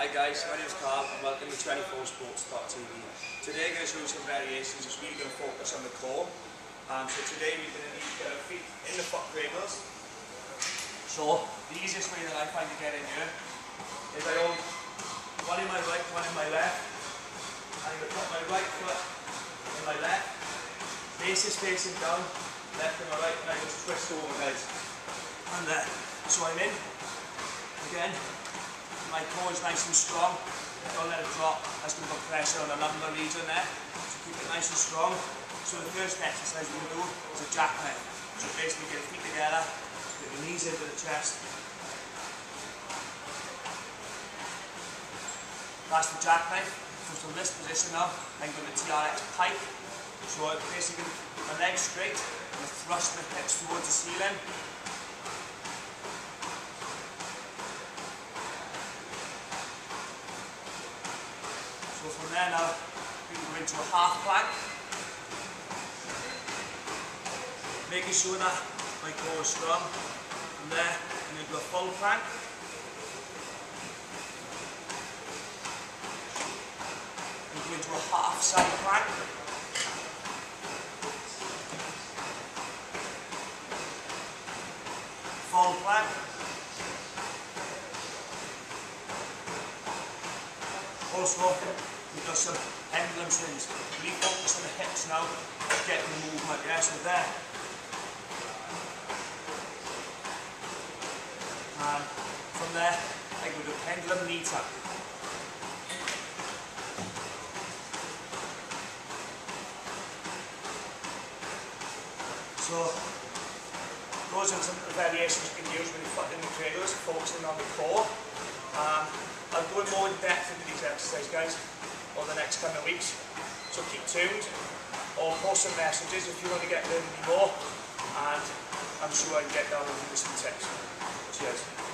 Hi guys, my name is Carl and welcome to 24sports.tv. Today I'm going to show you some variations. It's really going to focus on the core. So today we're going to need to get our feet in the foot cradles. So the easiest way that I find to get in here is I hold one in my right, one in my left. I'm going to put my right foot in my left. Base is facing down, left and my right, and I just twist over guys. And there. So I'm in. Again. My core is nice and strong, don't let it drop. That's going to put pressure on the lumbar region there, so keep it nice and strong. So the first exercise we're going to do is a jackknife. So basically get your feet together, get your knees into the chest. That's the jackknife. So from this position now, I'm going to TRX pike. So basically my legs straight, I'm going to thrust my hips towards the ceiling. So from there now, we can go into a half plank. Making sure that my core is strong. From there, I'm going to do a full plank. And go into a half side plank. Full plank. Also, we've got some pendulum swings. Really focus on the hips now, get the movement, yeah, so there. And from there, I go to pendulum knee tuck. So, those are some of the variations you can use when you're foot in the cradles, focusing on the core. I'll go more in depth into these exercises, guys, over the next coming weeks. So keep tuned, or post some messages if you want to get learning more, and I'm sure I can get down and give you some tips. Cheers.